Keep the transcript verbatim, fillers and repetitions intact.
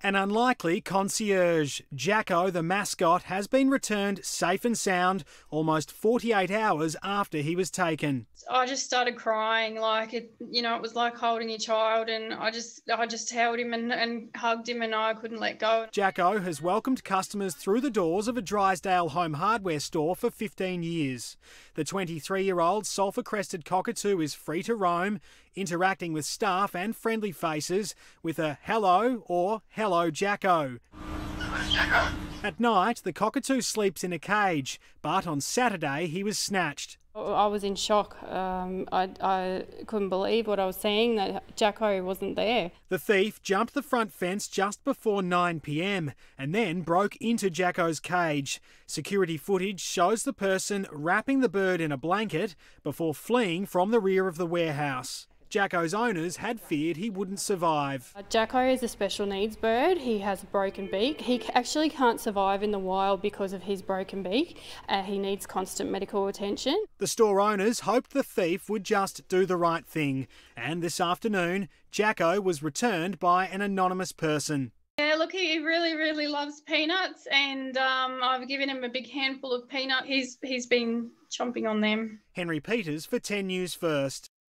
An unlikely concierge. Jacko, the mascot, has been returned safe and sound almost forty-eight hours after he was taken. I just started crying, like it, you know, it was like holding your child, and I just, I just held him and, and hugged him, and I couldn't let go. Jacko has welcomed customers through the doors of a Drysdale home hardware store for fifteen years. The twenty-three-year-old sulphur-crested cockatoo is free to roam, interacting with staff and friendly faces with a hello or hello Jacko. Jacko. At night, the cockatoo sleeps in a cage, but on Saturday he was snatched. I was in shock. Um, I, I couldn't believe what I was seeing, that Jacko wasn't there. The thief jumped the front fence just before nine p m and then broke into Jacko's cage. Security footage shows the person wrapping the bird in a blanket before fleeing from the rear of the warehouse. Jacko's owners had feared he wouldn't survive. Jacko is a special needs bird. He has a broken beak. He actually can't survive in the wild because of his broken beak. Uh, he needs constant medical attention. The store owners hoped the thief would just do the right thing. And this afternoon, Jacko was returned by an anonymous person. Yeah, look, he really, really loves peanuts, and um, I've given him a big handful of peanuts. He's, he's been chomping on them. Henry Peters for ten News First.